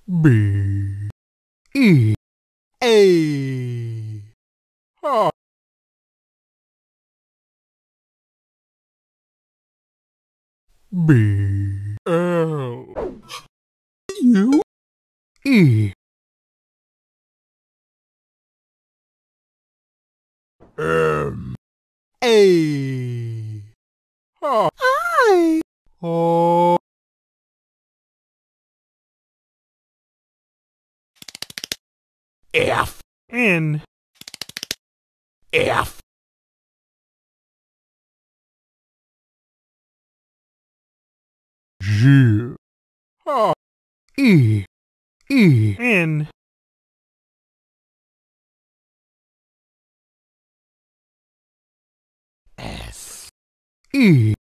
B E A R B L U E M A R I O F N F G R E N S E